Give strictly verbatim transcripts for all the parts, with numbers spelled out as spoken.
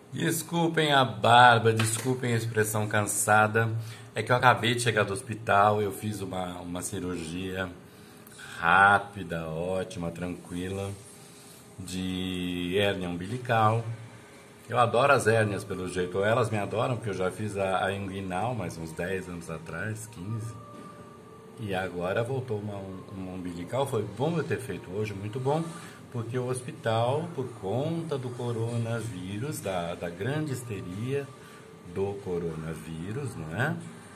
Desculpem a barba, desculpem a expressão cansada. É que eu acabei de chegar do hospital, eu fiz uma, uma cirurgia rápida, ótima, tranquila, de hérnia umbilical. Eu adoro as hérnias pelo jeito, ou elas me adoram, porque eu já fiz a, a inguinal, mais uns dez anos atrás, quinze. E agora voltou uma, uma umbilical. Foi bom eu ter feito hoje, muito bom, porque o hospital, por conta do coronavírus, da, da grande histeria do coronavírus, não é?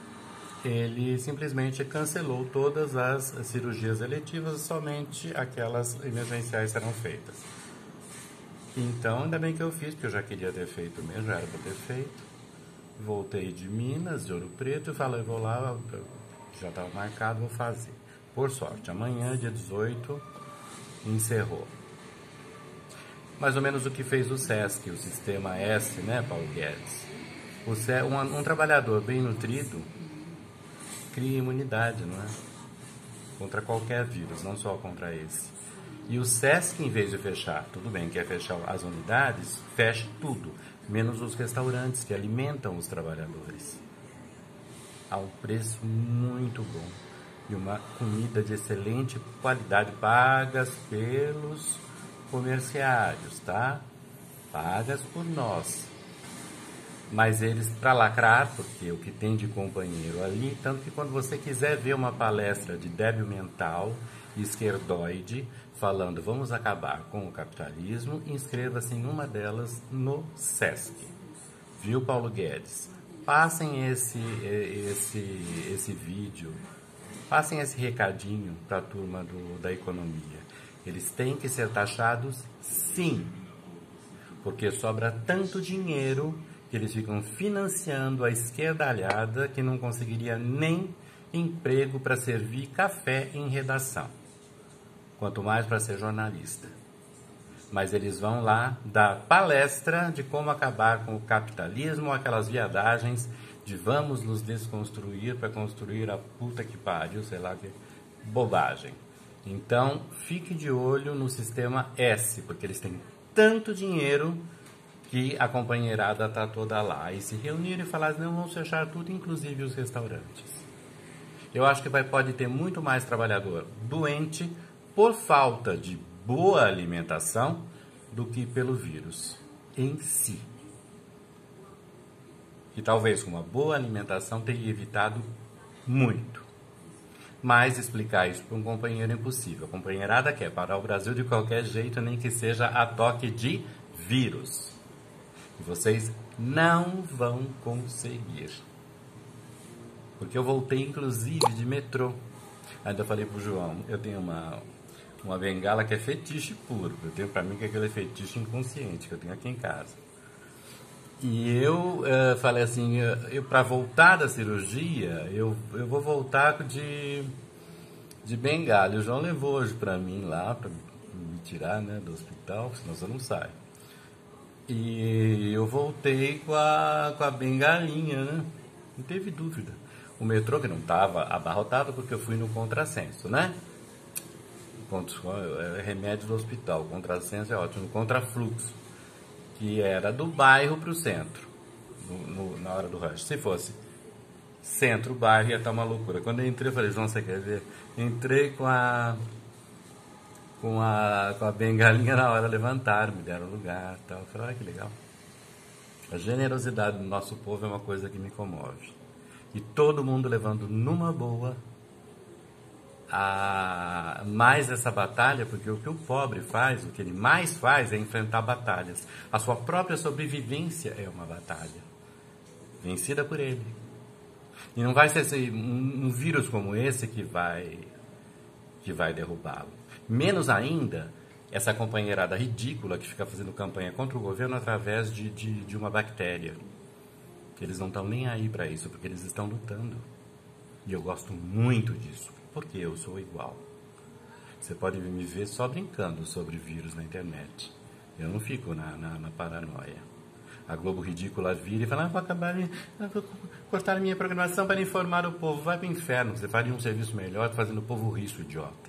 Ele simplesmente cancelou todas as cirurgias eletivas, somente aquelas emergenciais serão feitas. Então, ainda bem que eu fiz, porque eu já queria ter feito mesmo, já era para ter feito. Voltei de Minas, de Ouro Preto, e falei, vou lá, já estava marcado, vou fazer. Por sorte, amanhã, dia dezoito, encerrou. Mais ou menos o que fez o SESC, o Sistema S, né, Paulo Guedes? O C... um, um trabalhador bem nutrido cria imunidade, não é? Contra qualquer vírus, não só contra esse. E o SESC, em vez de fechar, tudo bem, quer fechar as unidades, feche tudo, menos os restaurantes que alimentam os trabalhadores. A um preço muito bom e uma comida de excelente qualidade, pagas pelos comerciários, tá? Pagas por nós. Mas eles, para lacrar, porque o que tem de companheiro ali, tanto que quando você quiser ver uma palestra de débil mental, esquerdoide, falando vamos acabar com o capitalismo, inscreva-se em uma delas no SESC. Viu, Paulo Guedes? Passem esse, esse, esse vídeo, passem esse recadinho para a turma do, da economia. Eles têm que ser taxados, sim, porque sobra tanto dinheiro que eles ficam financiando a esquerdalhada que não conseguiria nem emprego para servir café em redação, quanto mais para ser jornalista. Mas eles vão lá dar palestra de como acabar com o capitalismo, aquelas viadagens de vamos nos desconstruir para construir a puta que pariu, sei lá que bobagem. Então, fique de olho no Sistema S, porque eles têm tanto dinheiro que a companheirada está toda lá. E se reuniram e falaram, não, vamos fechar tudo, inclusive os restaurantes. Eu acho que vai, pode ter muito mais trabalhador doente por falta de boa alimentação do que pelo vírus em si. E talvez com uma boa alimentação tenha evitado muito. Mas explicar isso para um companheiro é impossível. A companheirada quer parar o Brasil de qualquer jeito, nem que seja a toque de vírus. E vocês não vão conseguir. Porque eu voltei, inclusive, de metrô. Ainda falei pro João, eu tenho uma, uma bengala que é fetiche puro. Eu tenho para mim que aquele é fetiche inconsciente, que eu tenho aqui em casa. E eu uh, falei assim, eu, para voltar da cirurgia, eu, eu vou voltar de, de bengala. E o João levou hoje para mim lá, para me tirar, né, do hospital, senão você não sai. E eu voltei com a, com a bengalinha, né? Não teve dúvida. O metrô que não estava abarrotado porque eu fui no contrassenso, né? É remédio do hospital, o contrassenso é ótimo. Contrafluxo, que era do bairro para o centro, no, no, na hora do rush. Se fosse centro-bairro, ia estar uma loucura. Quando eu entrei, eu falei, João, você quer ver? Entrei com a... Com a, com a bengalinha na hora, levantaram, me deram lugar e tal. Eu falei, olha que legal. A generosidade do nosso povo é uma coisa que me comove. E todo mundo levando numa boa a, mais essa batalha, porque o que o pobre faz, o que ele mais faz é enfrentar batalhas. A sua própria sobrevivência é uma batalha, vencida por ele. E não vai ser esse, um, um vírus como esse que vai, que vai derrubá-lo. Menos ainda, essa companheirada ridícula que fica fazendo campanha contra o governo através de, de, de uma bactéria. Eles não estão nem aí para isso, porque eles estão lutando. E eu gosto muito disso, porque eu sou igual. Você pode me ver só brincando sobre vírus na internet. Eu não fico na, na, na paranoia. A Globo ridícula vira e fala, ah, vou acabar, vou cortar a minha programação para informar o povo. Vai para o inferno, você faria um serviço melhor fazendo o povo rir, idiota.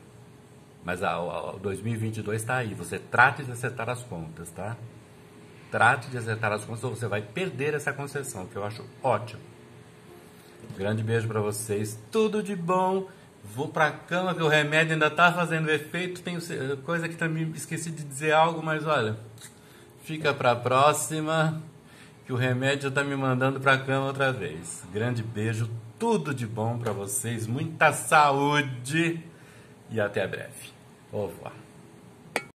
Mas o dois mil e vinte e dois está aí, você trate de acertar as contas, tá? trate de acertar as contas ou você vai perder essa concessão, que eu acho ótimo. Grande beijo para vocês, tudo de bom. Vou pra cama que o remédio ainda tá fazendo efeito. Tenho coisa que também esqueci de dizer algo, mas olha, fica pra próxima, que o remédio tá me mandando pra cama outra vez. Grande beijo, tudo de bom para vocês, muita saúde e até breve. Au revoir.